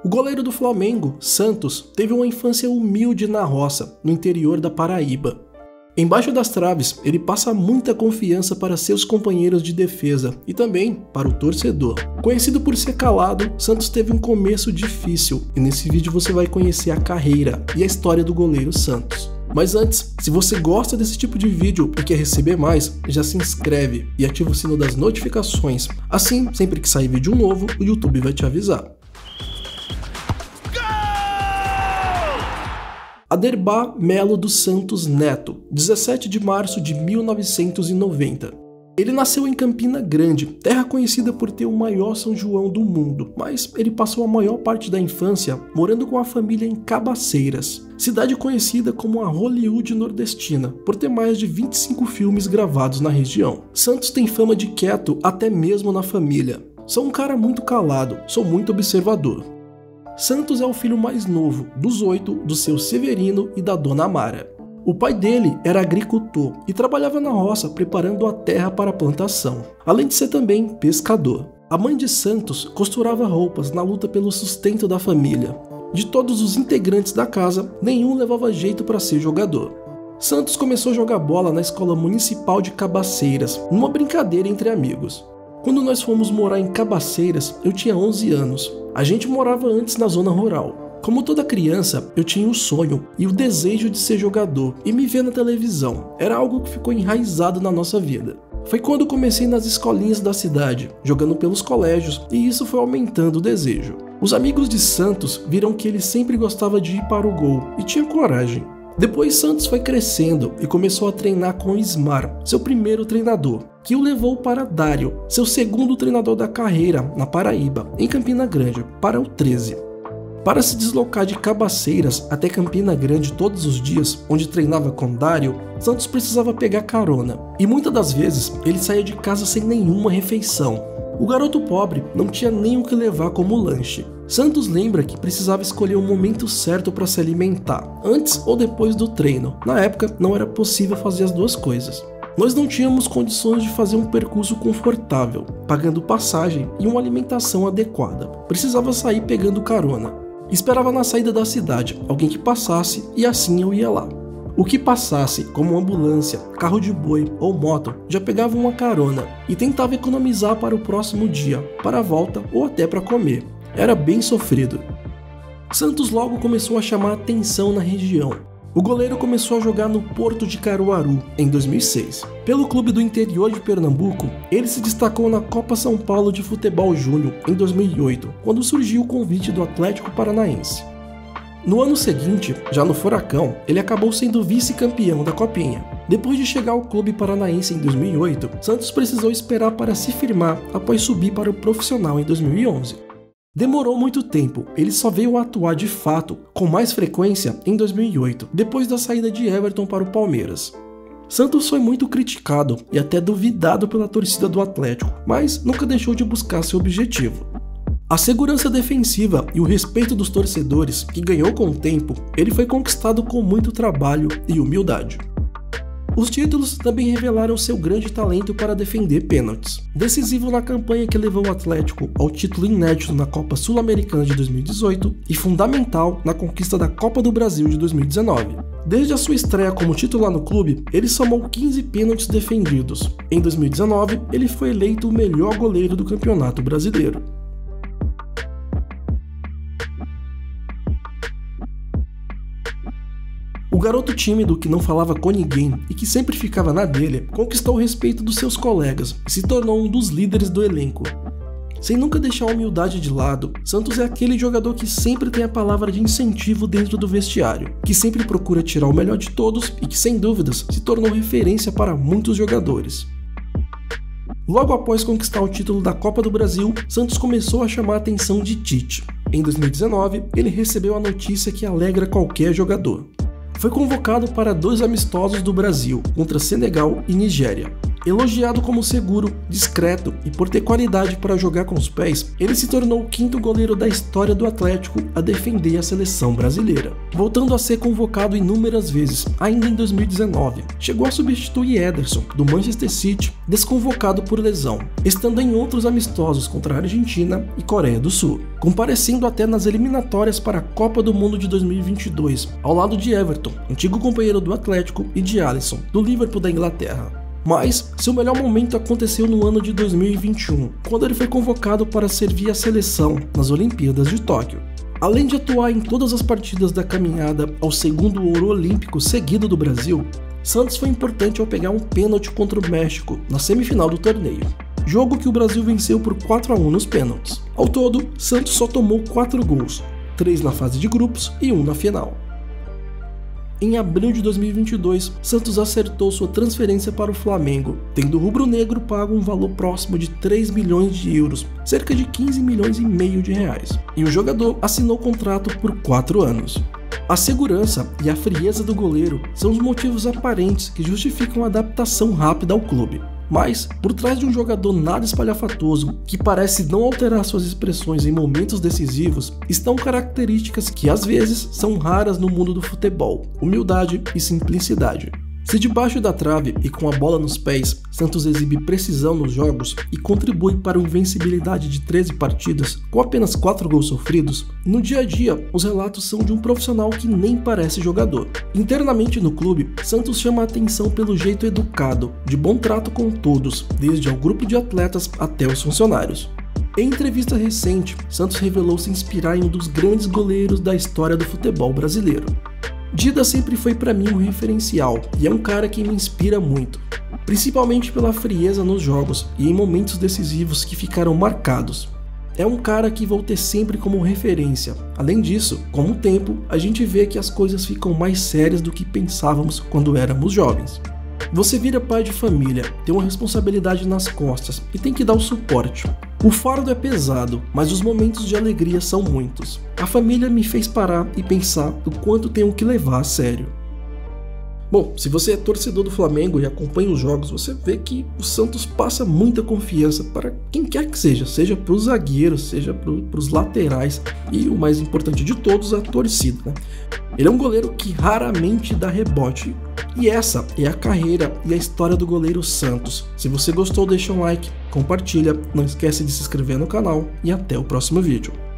O goleiro do Flamengo, Santos, teve uma infância humilde na roça, no interior da Paraíba. Embaixo das traves, ele passa muita confiança para seus companheiros de defesa e também para o torcedor. Conhecido por ser calado, Santos teve um começo difícil e nesse vídeo você vai conhecer a carreira e a história do goleiro Santos. Mas antes, se você gosta desse tipo de vídeo e quer receber mais, já se inscreve e ativa o sino das notificações. Assim, sempre que sair vídeo novo, o YouTube vai te avisar. Aderbá Melo dos Santos Neto, 17 de março de 1990. Ele nasceu em Campina Grande, terra conhecida por ter o maior São João do mundo, mas ele passou a maior parte da infância morando com a família em Cabaceiras, cidade conhecida como a Hollywood nordestina, por ter mais de 25 filmes gravados na região. Santos tem fama de quieto até mesmo na família. Sou um cara muito calado, sou muito observador. Santos é o filho mais novo, dos 8, do seu Severino e da dona Amara. O pai dele era agricultor e trabalhava na roça preparando a terra para a plantação, além de ser também pescador. A mãe de Santos costurava roupas na luta pelo sustento da família. De todos os integrantes da casa, nenhum levava jeito para ser jogador. Santos começou a jogar bola na escola municipal de Cabaceiras, numa brincadeira entre amigos. Quando nós fomos morar em Cabaceiras, eu tinha 11 anos. A gente morava antes na zona rural. Como toda criança, eu tinha o sonho e o desejo de ser jogador e me ver na televisão. Era algo que ficou enraizado na nossa vida. Foi quando comecei nas escolinhas da cidade, jogando pelos colégios, e isso foi aumentando o desejo. Os amigos de Santos viram que ele sempre gostava de ir para o gol e tinha coragem. Depois Santos foi crescendo e começou a treinar com Ismar, seu primeiro treinador, que o levou para Dário, seu segundo treinador da carreira, na Paraíba, em Campina Grande, para o 13. Para se deslocar de Cabaceiras até Campina Grande todos os dias, onde treinava com Dário, Santos precisava pegar carona, e muitas das vezes ele saía de casa sem nenhuma refeição. O garoto pobre não tinha nem o que levar como lanche. Santos lembra que precisava escolher o momento certo para se alimentar, antes ou depois do treino. Na época, não era possível fazer as duas coisas. Nós não tínhamos condições de fazer um percurso confortável, pagando passagem e uma alimentação adequada. Precisava sair pegando carona. Esperava na saída da cidade alguém que passasse e assim eu ia lá. O que passasse, como ambulância, carro de boi ou moto, já pegava uma carona e tentava economizar para o próximo dia, para a volta ou até para comer. Era bem sofrido. Santos logo começou a chamar atenção na região. O goleiro começou a jogar no Porto de Caruaru, em 2006. Pelo clube do interior de Pernambuco, ele se destacou na Copa São Paulo de Futebol Júnior, em 2008, quando surgiu o convite do Atlético Paranaense. No ano seguinte, já no Furacão, ele acabou sendo vice-campeão da Copinha. Depois de chegar ao clube paranaense em 2008, Santos precisou esperar para se firmar após subir para o profissional em 2011. Demorou muito tempo, ele só veio a atuar de fato, com mais frequência, em 2008, depois da saída de Everton para o Palmeiras. Santos foi muito criticado e até duvidado pela torcida do Atlético, mas nunca deixou de buscar seu objetivo. A segurança defensiva e o respeito dos torcedores, que ganhou com o tempo, ele foi conquistado com muito trabalho e humildade. Os títulos também revelaram seu grande talento para defender pênaltis. Decisivo na campanha que levou o Atlético ao título inédito na Copa Sul-Americana de 2018 e fundamental na conquista da Copa do Brasil de 2019. Desde a sua estreia como titular no clube, ele somou 15 pênaltis defendidos. Em 2019, ele foi eleito o melhor goleiro do Campeonato Brasileiro. O garoto tímido que não falava com ninguém e que sempre ficava na dele, conquistou o respeito dos seus colegas e se tornou um dos líderes do elenco. Sem nunca deixar a humildade de lado, Santos é aquele jogador que sempre tem a palavra de incentivo dentro do vestiário, que sempre procura tirar o melhor de todos e que, sem dúvidas, se tornou referência para muitos jogadores. Logo após conquistar o título da Copa do Brasil, Santos começou a chamar a atenção de Tite. Em 2019, ele recebeu a notícia que alegra qualquer jogador. Foi convocado para 2 amistosos do Brasil, contra Senegal e Nigéria. Elogiado como seguro, discreto e por ter qualidade para jogar com os pés, ele se tornou o quinto goleiro da história do Atlético a defender a seleção brasileira, voltando a ser convocado inúmeras vezes, ainda em 2019. Chegou a substituir Ederson, do Manchester City, desconvocado por lesão, estando em outros amistosos contra a Argentina e Coreia do Sul, comparecendo até nas eliminatórias para a Copa do Mundo de 2022, ao lado de Everton, antigo companheiro do Atlético, e de Alisson, do Liverpool da Inglaterra. Mas seu melhor momento aconteceu no ano de 2021, quando ele foi convocado para servir a seleção nas Olimpíadas de Tóquio. Além de atuar em todas as partidas da caminhada ao segundo ouro olímpico seguido do Brasil, Santos foi importante ao pegar um pênalti contra o México na semifinal do torneio, jogo que o Brasil venceu por 4-1 nos pênaltis. Ao todo, Santos só tomou 4 gols, 3 na fase de grupos e 1 na final. Em abril de 2022, Santos acertou sua transferência para o Flamengo, tendo o rubro-negro pago um valor próximo de 3 milhões de euros, cerca de 15 milhões e meio de reais, e o jogador assinou contrato por 4 anos. A segurança e a frieza do goleiro são os motivos aparentes que justificam a adaptação rápida ao clube. Mas, por trás de um jogador nada espalhafatoso, que parece não alterar suas expressões em momentos decisivos, estão características que às vezes são raras no mundo do futebol: humildade e simplicidade. Se debaixo da trave e com a bola nos pés, Santos exibe precisão nos jogos e contribui para uma invencibilidade de 13 partidas, com apenas 4 gols sofridos, no dia a dia os relatos são de um profissional que nem parece jogador. Internamente no clube, Santos chama a atenção pelo jeito educado, de bom trato com todos, desde ao grupo de atletas até os funcionários. Em entrevista recente, Santos revelou se inspirar em um dos grandes goleiros da história do futebol brasileiro. Dida sempre foi para mim um referencial e é um cara que me inspira muito, principalmente pela frieza nos jogos e em momentos decisivos que ficaram marcados. É um cara que vou ter sempre como referência. Além disso, com o tempo, a gente vê que as coisas ficam mais sérias do que pensávamos quando éramos jovens. Você vira pai de família, tem uma responsabilidade nas costas e tem que dar o suporte. O fardo é pesado, mas os momentos de alegria são muitos. A família me fez parar e pensar do quanto tenho que levar a sério. Bom, se você é torcedor do Flamengo e acompanha os jogos, você vê que o Santos passa muita confiança para quem quer que seja para os zagueiros, seja para os laterais e, o mais importante de todos, a torcida, né? Ele é um goleiro que raramente dá rebote. E essa é a carreira e a história do goleiro Santos. Se você gostou, deixa um like, compartilha, não esquece de se inscrever no canal e até o próximo vídeo.